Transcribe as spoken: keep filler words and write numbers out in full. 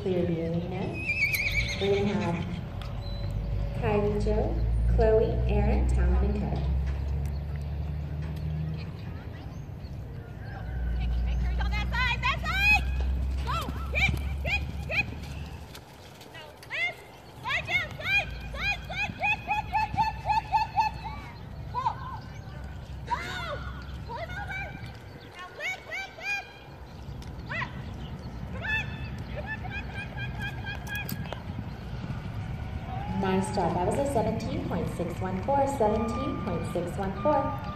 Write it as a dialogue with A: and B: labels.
A: clear the arena. We're going to have Cylee Jo, Chloe, Aaron, Talon, and Ted. Nice job. That was a seventeen point six one four, seventeen point six one four.